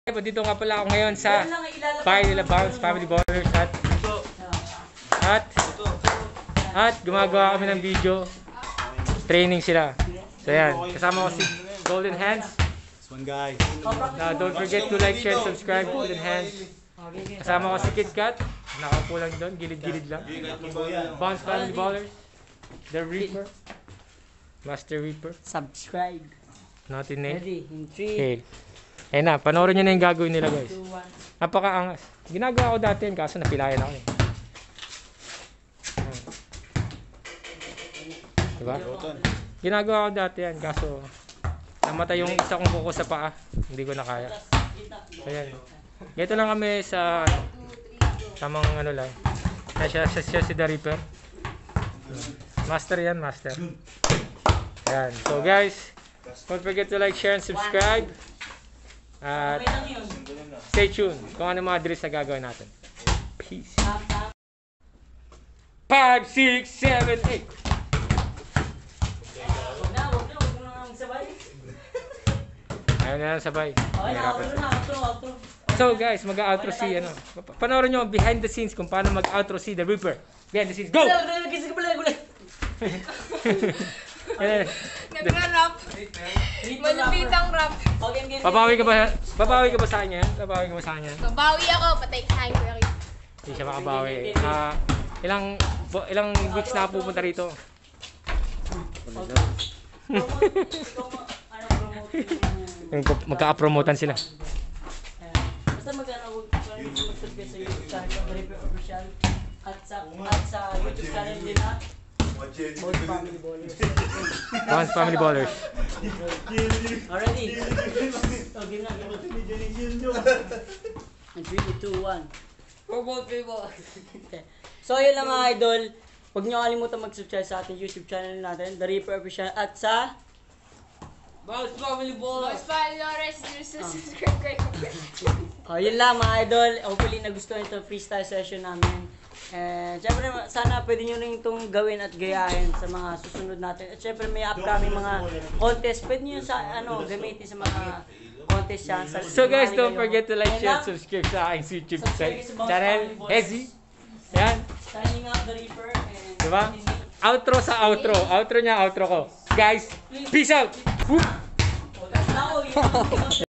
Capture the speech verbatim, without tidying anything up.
Dito nga pala ako ngayon sa bahay nila Bounce Family Ballers at at at gumagawa kami ng video training sila. So yan, kasama ko si Golden Hands. One guy. Uh, don't forget to like, share, subscribe, Golden Hands. Kasama ko si Kit Kat. Nakaupo lang doon, gilid-gilid lang. Bounce Family Ballers. The Reaper. Master Reaper. Subscribe. Naughty Nate. Ready? In three. Okay. Ayan na, panoorin nyo na yung gagawin nila guys. Napakaangas. Ginagawa ko dati yun, kaso napilayan ako eh. Diba? Ginagawa ko dati yan, kaso namatay yung isa kong kuko sa paa. Hindi ko na kaya. Ayan. Ganito lang kami sa tamang ano lang. Siya, siya, siya si The Reaper. Master yan, master. Ayan. So guys, don't forget to like, share, and subscribe. At stay tuned kung ano mga drills na gagawin natin. Peace. five, six, seven, eight. Ayaw na lang sabay. So guys, mag-outro si ano. Panoorin nyo behind the scenes kung paano mag-outro si The Reaper. Behind the scenes, go! Nagra-rap. Malupitang rap. Babawi ka ba? Babawi ka ba sa kanya? Babawi ka ba sa kanya? Babawi ako, patay kain ko yun. Hindi siya makabawi. Ah, ilang ilang weeks na pupunta rito. Magka-promotan sila. Basta mag-ano, mag-subscribe sa YouTube channel ng The Reaper Official at sa at sa YouTube channel din na Bounce Family Ballers. Bounce Family Ballers. Already. Oh, game na, game na. And three, two, one. For both people. So, yun lang mga idol. Huwag niyo kalimutan mag-subscribe sa ating YouTube channel natin, The Reaper Official, at sa Bounce Family Ballers. Bounce Family Ballers, subscribe kayo. Oh, yun lang mga idol. Hopefully nagustuhan itong freestyle session namin. And syempre sana pwede nyo rin itong gawin at gayahin sa mga susunod natin. At syempre may upcoming mga contest. Pwede nyo sa ano gamitin sa mga contest yan. So guys, don't forget to like, share, subscribe sa aking YouTube channel, Hezzy. Yan. Signing out The Reaper. And diba? Outro sa outro. Outro niya, outro ko. Guys, peace out! Whoop!